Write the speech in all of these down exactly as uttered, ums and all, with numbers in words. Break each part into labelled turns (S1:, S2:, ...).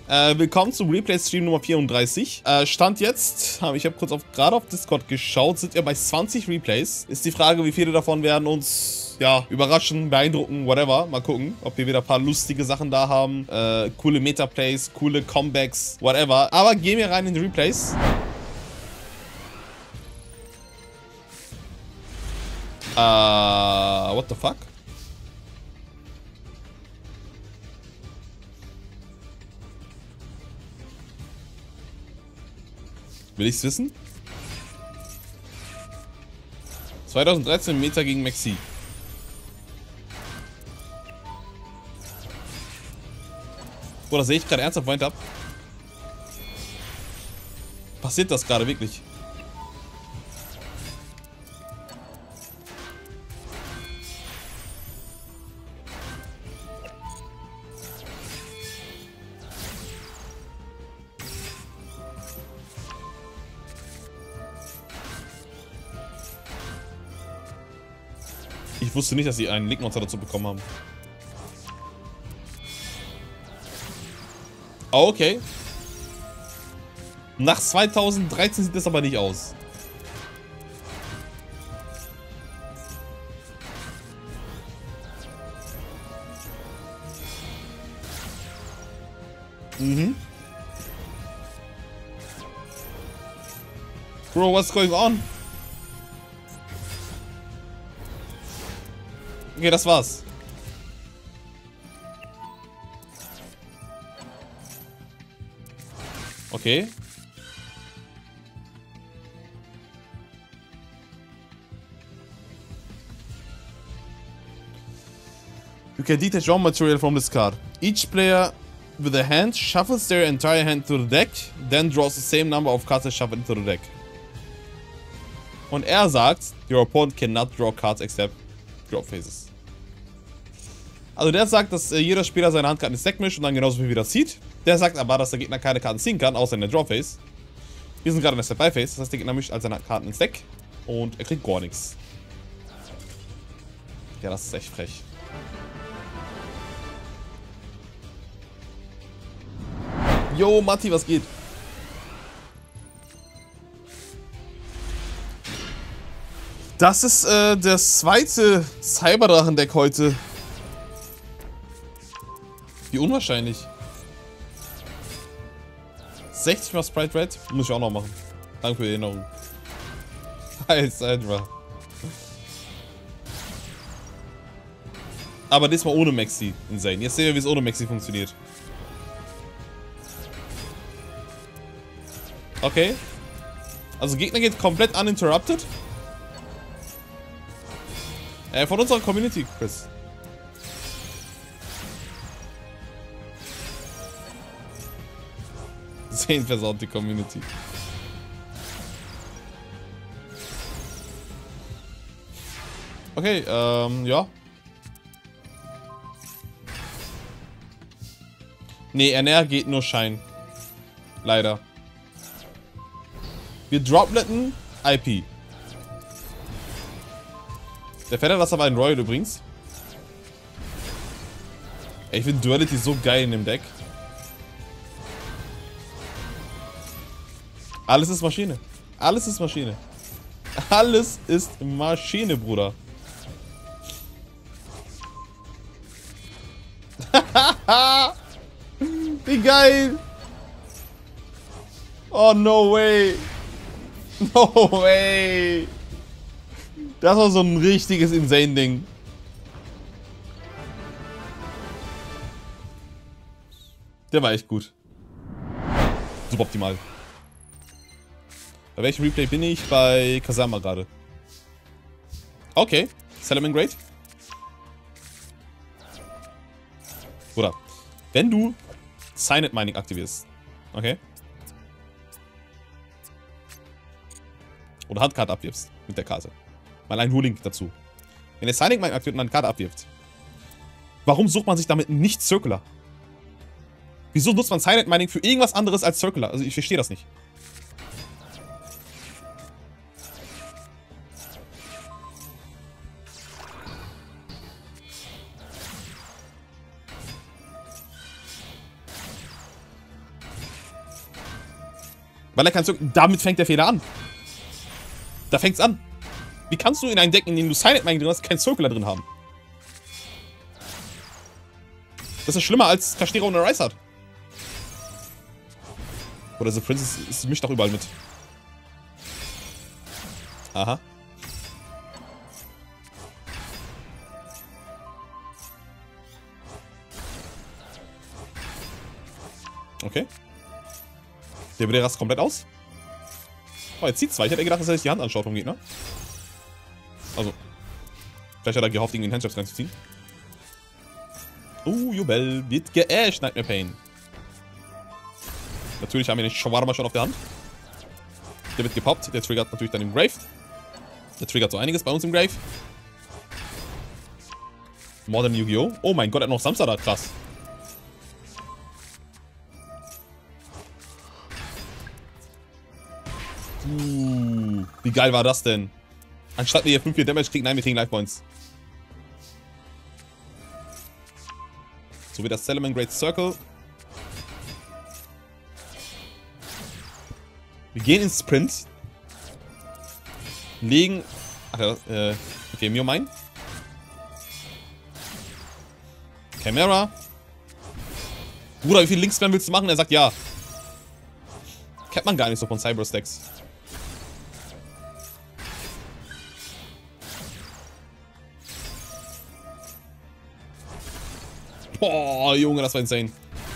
S1: Äh, willkommen zum Replay-Stream Nummer vierunddreißig. Äh, Stand jetzt, ich habe kurz auf, gerade auf Discord geschaut, sind wir bei zwanzig Replays. Ist die Frage, wie viele davon werden uns, ja, überraschen, beeindrucken, whatever. Mal gucken, ob wir wieder ein paar lustige Sachen da haben. Äh, coole Meta-Plays, coole Comebacks, whatever. Aber gehen wir rein in die Replays. Äh, what the fuck? Will ich's wissen? zweitausenddreizehn Meta gegen Maxi. Boah, da sehe ich gerade ernsthaft Point ab. Passiert das gerade wirklich? Ich wusste nicht, dass sie einen Link-Monster dazu bekommen haben. Oh, okay. Nach zweitausenddreizehn sieht das aber nicht aus. Mhm. Bro, what's going on? Okay, das war's. Okay. You can detach raw material from this card. Each player with a hand shuffles their entire hand to the deck, then draws the same number of cards as shuffled into the deck. Und er sagt, your opponent cannot draw cards except Drop Phases. Also der sagt, dass äh, jeder Spieler seine Handkarten ins Deck mischt und dann genauso viel wieder zieht. Der sagt aber, dass der Gegner keine Karten ziehen kann, außer in der Draw Phase. Wir sind gerade in der Step-by Phase, das heißt, der Gegner mischt all seine Karten ins Deck und er kriegt gar nichts. Ja, das ist echt frech. Yo, Matti, was geht? Das ist äh, der zweite Cyberdrachen-Deck heute. Wie unwahrscheinlich. sechzig mal Sprite Red. Muss ich auch noch machen. Danke für die Erinnerung. Heiß einfach. Aber diesmal ohne Maxi. Insane. Jetzt sehen wir, wie es ohne Maxi funktioniert. Okay. Also Gegner geht komplett uninterrupted. Äh, von unserer Community, Chris. Zehn versaut die Community. Okay, ähm, ja. Nee, N R geht nur Schein. Leider. Wir dropletten I P. Der Vetter, das aber ein Royal übrigens. Ey, ich finde Duality so geil in dem Deck. Alles ist Maschine. Alles ist Maschine. Alles ist Maschine, Bruder. Wie geil. Oh, no way. No way. Das war so ein richtiges Insane-Ding. Der war echt gut. Super optimal. Bei welchem Replay bin ich? Bei Kasama gerade. Okay. Salamand Great. Oder wenn du Silent Mining aktivierst. Okay. Oder Handkarte abwirfst mit der Karte. Mal ein Ruling dazu. Wenn der Silent Mining aktiviert und eine Karte abwirft. Warum sucht man sich damit nicht Circular? Wieso nutzt man Silent Mining für irgendwas anderes als Circular? Also ich verstehe das nicht. Weil er kein Circle... Damit fängt der Fehler an. Da fängt's an. Wie kannst du in ein Deck, in dem du Silent Mine drin hast, keinen Circular drin haben? Das ist schlimmer als Kashtira ohne Rise hat. Oder The Princess ist, mischt doch überall mit. Aha. Okay. Der der rast komplett aus. Oh, jetzt zieht zwei. Ich hätte gedacht, dass er sich die Hand anschaut vom Gegner. Also. Vielleicht hat er gehofft, irgendwie den Handshots reinzuziehen. Uh, Jubel wird geasht, Nightmare Pain. Natürlich haben wir den Shawarma schon auf der Hand. Der wird gepoppt. Der triggert natürlich dann im Grave. Der triggert so einiges bei uns im Grave. Modern Yu-Gi-Oh! Oh mein Gott, er hat noch Samstag da. Krass. Uh, wie geil war das denn? Anstatt wir hier fünf vier Damage kriegen, nein, wir kriegen Life Points. So wie das Salamangreat Great Circle. Wir gehen ins Sprint. Legen. Ach ja, äh. Okay, Mio Mine. Chimera. Bruder, wie viel Linksspam willst du machen? Er sagt ja. Kennt man gar nicht so von Cyber-Stacks. Boah, Junge, das war insane.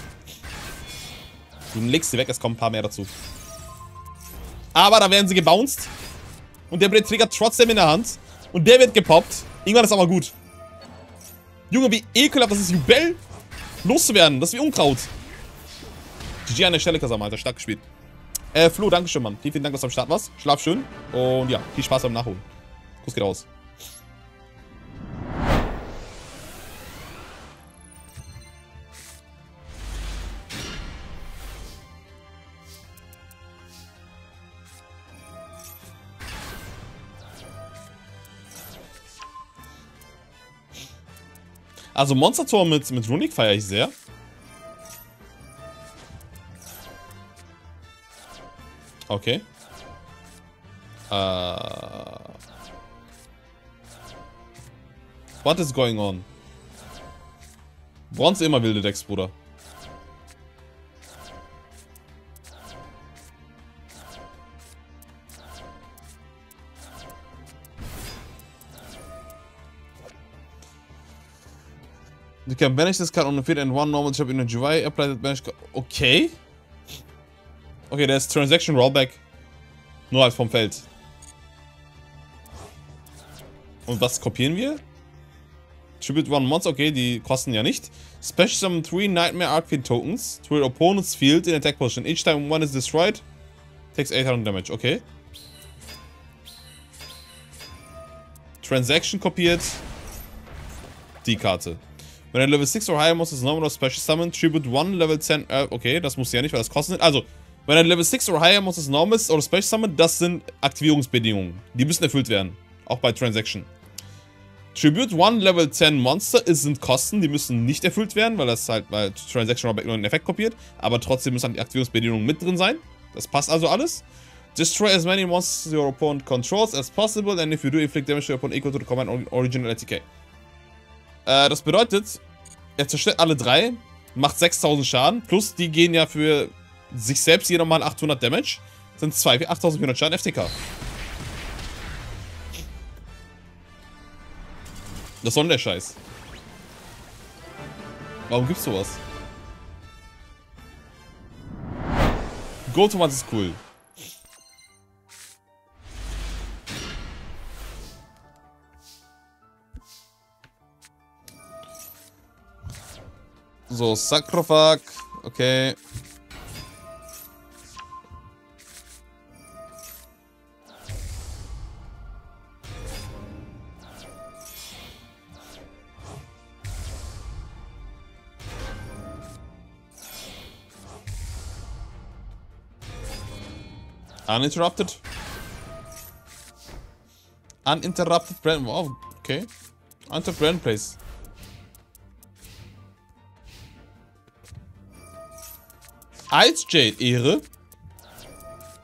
S1: Du legst sie weg, es kommen ein paar mehr dazu. Aber da werden sie gebounced. Und der triggert trotzdem in der Hand. Und der wird gepoppt. Irgendwann ist aber gut. Junge, wie ekelhaft das ist, Jubel loszuwerden. Das ist wie Unkraut. G G an der Stelle, Kasama, Alter. Stark gespielt. Äh, Flo, dankeschön, Mann. Vielen, vielen Dank, dass du am Start warst. Schlaf schön. Und ja, viel Spaß beim Nachholen. Kuss geht raus. Also Monster Tor mit, mit Runic feiere ich sehr. Okay. Äh. What is going on? Bronze immer wilde Decks, Bruder. You can banish this card on the field and one normal trap in a G Y. Apply that banish card. Okay. Okay, der ist Transaction Rollback. Nur halt vom Feld. Und was kopieren wir? Tribute one Monster. Okay, die kosten ja nicht. Special summon three Nightmare Arcane Tokens to your opponent's field in attack position. Each time one is destroyed, takes eight hundred damage. Okay. Transaction kopiert. Die Karte. Wenn er Level six or higher monster is normal or special summon, tribute one Level ten. Äh, okay, das muss ja nicht, weil das kostet. Also, wenn er Level six or higher monster is normal oder special summon, das sind Aktivierungsbedingungen. Die müssen erfüllt werden. Auch bei Transaction. Tribute one Level ten Monster ist, sind Kosten, die müssen nicht erfüllt werden, weil das halt, weil Transaction Rollback nur einen Effekt kopiert. Aber trotzdem müssen die Aktivierungsbedingungen mit drin sein. Das passt also alles. Destroy as many monsters your opponent controls as possible, and if you do, inflict damage to your opponent equal to the command original A T K. Äh, das bedeutet, er zerstört alle drei, macht sechstausend Schaden, plus die gehen ja für sich selbst jeder mal achthundert Damage. Sind zwei, achttausendvierhundert Schaden F T K. Das soll der Scheiß. Warum gibt's sowas? Go-To-Ones ist cool. So, Sarkophag. Okay. Uninterrupted. Uninterrupted brand. Wow, okay. Uninterrupted brand place. Ice Jade, Ehre.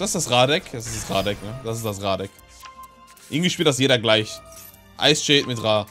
S1: das das Radek? Das ist das Radek, ne? Das ist das Radek. Irgendwie spielt das jeder gleich. Ice Jade mit Ra.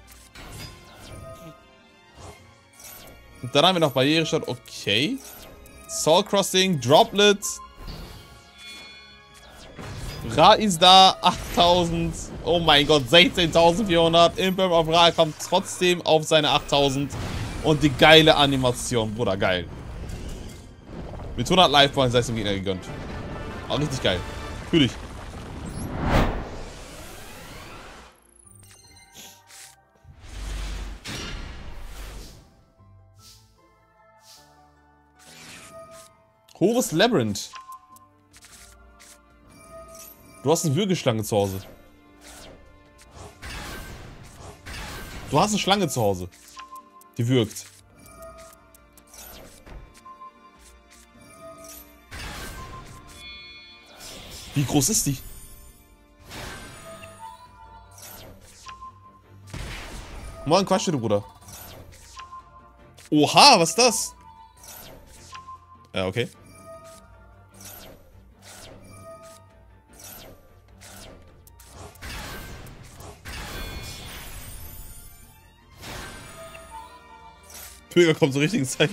S1: Und dann haben wir noch Barrierestadt. Okay. Soul Crossing, Droplet. Ra ist da, achttausend. Oh mein Gott, sechzehntausendvierhundert. Imperm of Ra kommt trotzdem auf seine achttausend. Und die geile Animation, Bruder, geil. Mit hundert Life-Points sei es dem Gegner gegönnt. Auch richtig geil. Fühl dich. Hohes Labyrinth. Du hast eine Würgeschlange zu Hause. Du hast eine Schlange zu Hause. Die würgt. Wie groß ist die? Moin, Quatsch, du Bruder. Oha, was ist das? Ja, okay. Bürger kommt zur richtigen Zeit.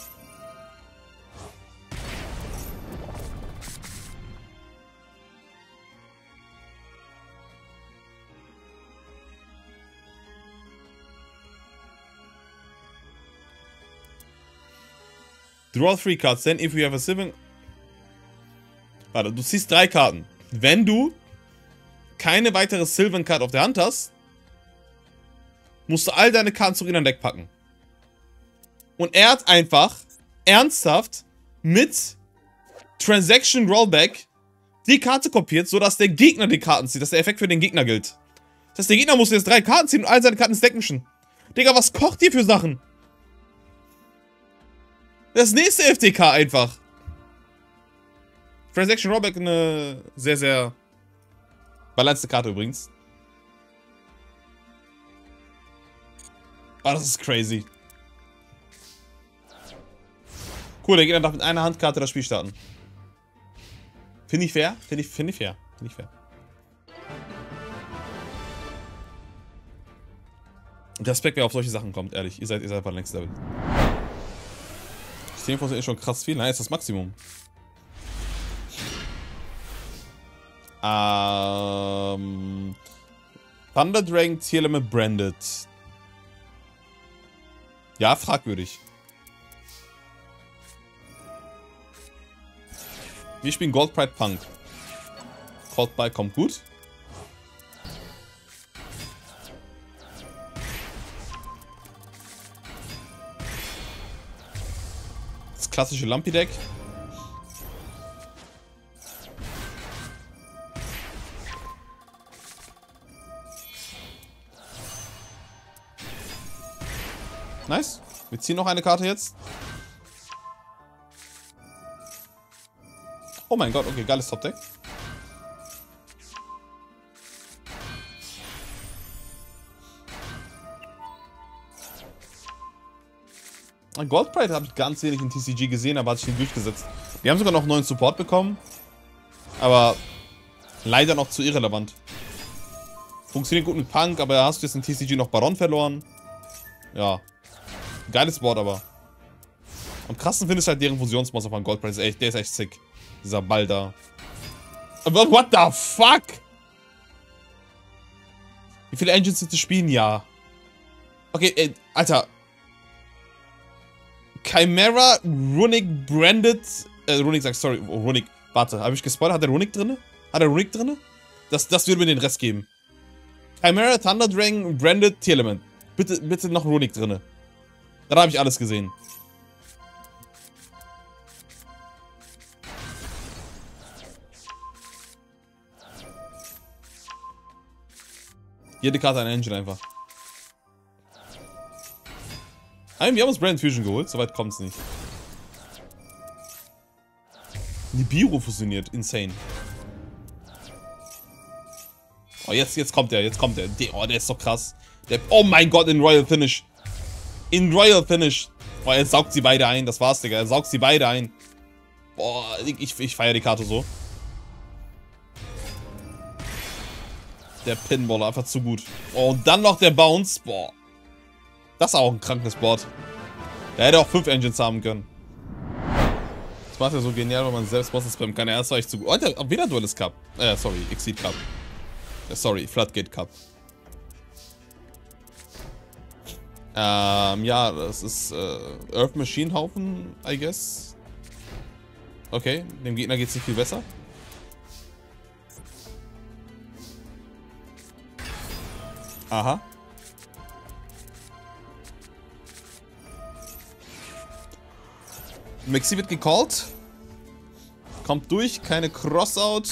S1: Draw three cards, then if you have a seven. Warte, du ziehst drei Karten. Wenn du keine weitere Sylvan Card auf der Hand hast, musst du all deine Karten zurück in dein Deck packen. Und er hat einfach ernsthaft mit Transaction Rollback die Karte kopiert, sodass der Gegner die Karten zieht, dass der Effekt für den Gegner gilt. Das heißt, der Gegner muss jetzt drei Karten ziehen und all seine Karten ins Deck mischen. Digga, was kocht ihr für Sachen? Das nächste F T K einfach. Transaction Rollback, eine sehr, sehr balancierte Karte übrigens. Oh, das ist crazy. Cool, der Gegner darf mit einer Handkarte das Spiel starten. Finde ich fair? Finde ich, find ich fair. Finde ich fair. Respekt, wer auf solche Sachen kommt, ehrlich. Ihr seid, ihr seid einfach Next Level. zehn Prozent ist schon krass viel. Nein, ist das Maximum. Ähm. Thunder Dragon Tier Limit Branded. Ja, fragwürdig. Wir spielen Gold Pride Punk. Cold Bike kommt gut. Das klassische Lumpy-Deck. Nice. Wir ziehen noch eine Karte jetzt. Oh mein Gott, okay, geiles Top-Deck. Gold Pride habe ich ganz wenig in T C G gesehen, aber hat sich den durchgesetzt. Wir haben sogar noch neuen Support bekommen. Aber leider noch zu irrelevant. Funktioniert gut mit Punk, aber hast du jetzt in T C G noch Baron verloren. Ja. Geiles Board aber. Am krassen finde ich halt deren Fusionsmonster von Gold Pride. Der ist echt sick. Dieser Ball da. What the fuck? Wie viele Engines sind zu spielen? Ja. Okay, ey, Alter. Chimera, Runic, Branded. Äh, Runic sagt, sorry, oh, Runic. Warte, habe ich gespoilert? Hat der Runic drin? Hat der Runic drin? Das, das würde mir den Rest geben. Chimera, Thunder Dragon, Branded, Tier Element. Bitte, bitte noch Runic drin. Dann habe ich alles gesehen. Jede Karte eine Engine einfach. Nein, wir haben uns Brand Fusion geholt, soweit kommt es nicht. Nibiru fusioniert, insane. Oh, jetzt, jetzt kommt der, jetzt kommt der. der. Oh, der ist doch krass. Der, oh mein Gott, in Royal Finish. In Royal Finish. Oh, er saugt sie beide ein, das war's, Digga. Er saugt sie beide ein. Boah, ich, ich feiere die Karte so. Der Pinballer, einfach zu gut. Oh, und dann noch der Bounce. Boah. Das ist auch ein krankes Board. Der hätte auch fünf Engines haben können. Das macht ja so genial, wenn man selbst Bosses spammen kann. Ja, das war echt zu gut. Oh, der, wieder Duelist Cup. Äh, sorry, Exceed Cup. Äh, sorry, Floodgate Cup. Ähm, ja, das ist äh, Earth Machine Haufen, I guess. Okay, dem Gegner geht es nicht viel besser. Aha. Mexi wird gecallt. Kommt durch, keine Crossout.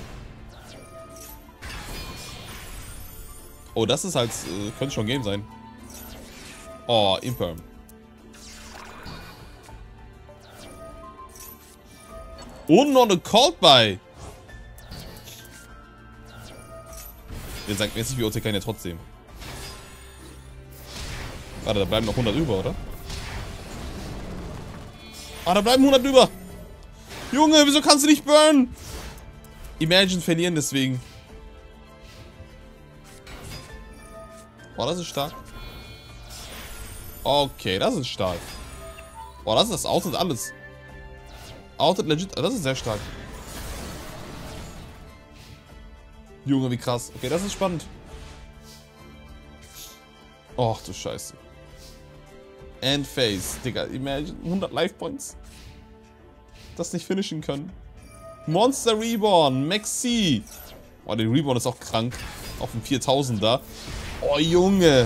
S1: Oh, das ist halt, äh, könnte schon Game sein. Oh, Imperm. Und noch eine Called by. Ihr sagt mir jetzt nicht, wie O T K ja trotzdem. Warte, da bleiben noch hundert über, oder? Ah, da bleiben hundert über. Junge, wieso kannst du nicht burnen? Imagine verlieren deswegen. Boah, das ist stark. Okay, das ist stark. Boah, das ist das Outet alles. Outet legit, das ist sehr stark. Junge, wie krass. Okay, das ist spannend. Och, du Scheiße. Endphase, Digga. Imagine, hundert Life Points. Das nicht finishen können. Monster Reborn, Maxi. Oh, der Reborn ist auch krank. Auf dem viertausender. Oh, Junge.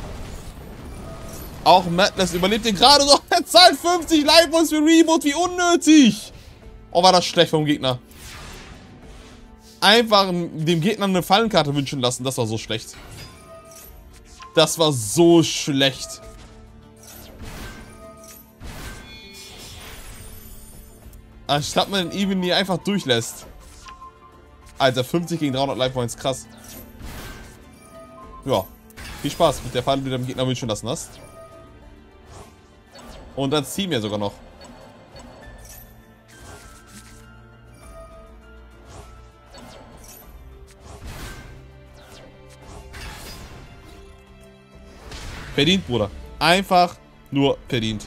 S1: Auch Madness überlebt den gerade noch. Er zahlt fünfzig Life Points für Reboot. Wie unnötig. Oh, war das schlecht vom Gegner. Einfach dem Gegner eine Fallenkarte wünschen lassen. Das war so schlecht. Das war so schlecht. Anstatt man den Even hier einfach durchlässt. Alter, fünfzig gegen dreihundert Life Points, krass. Ja, viel Spaß mit der Falle, die du dem Gegner wünschen lassen hast. Und dann ziehen wir sogar noch. Verdient, Bruder. Einfach nur verdient.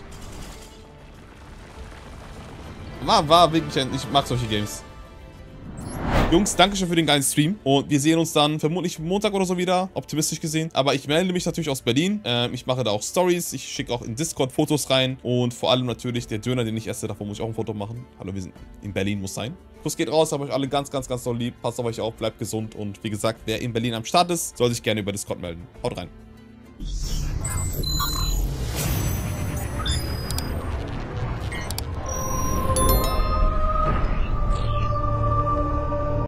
S1: War, war wirklich ein... Ich mag solche Games. Jungs, danke schön für den geilen Stream. Und wir sehen uns dann vermutlich Montag oder so wieder. Optimistisch gesehen. Aber ich melde mich natürlich aus Berlin. Ähm, ich mache da auch Stories. Ich schicke auch in Discord Fotos rein. Und vor allem natürlich der Döner, den ich esse. Davon muss ich auch ein Foto machen. Hallo, wir sind in Berlin, muss sein. Kuss geht raus. Habe euch alle ganz, ganz, ganz doll lieb. Passt auf euch auf. Bleibt gesund. Und wie gesagt, wer in Berlin am Start ist, soll sich gerne über Discord melden. Haut rein.